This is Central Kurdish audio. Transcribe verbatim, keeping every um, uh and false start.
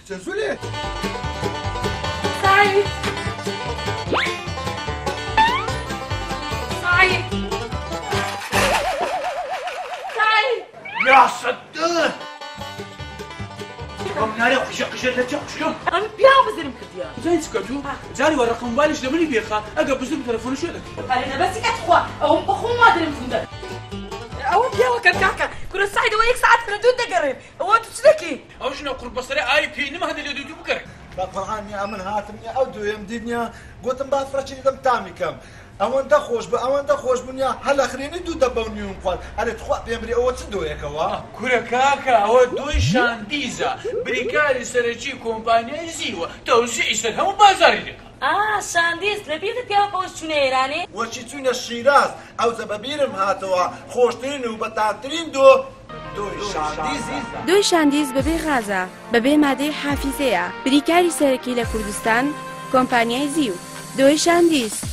زولێ سعيد سعيد سعيد يا صدق ناري قشة قشة لا تقشة أنا بيا بزرم كديا زين سكتوا جاري ورا رقم بالش لمني بيخا أجا بزرم تلفون شو لك أنا بس كتخوا أو بخو ما أدري مفهوم أو بيا وكان كاكا كل سعيد ويك ساعات في الدود دقرب هو أنت تشتكي أو شنو قرب بصري آي بي نما هذا اللي يدو بكر بقراني أمن هاتمني أو دو يمديني قلت مبا فرشي دم تامي كم أوان دخوش ب أوان دخوش بنيا هلا خريني دو دبونيون قال أنا تخوا بيمري أو تدو يا كوا كورا كاكا أو دوي شانديزا بريكاري سرجي كومبانيا زيوة توزيع سرهم بازاري لك آه شانديز لبيت بيا بوش شنو إيراني وشي توني الشيراز أو زبابيرم هاتوا خوشتين وبتاترين دو دوي شانديزي دوی شاندیز بەبێ غازە بەبێ مادەی حافیزەیە بریکاری سەرەکی لە کوردستان کۆمپانیای زیو دوی شاندیز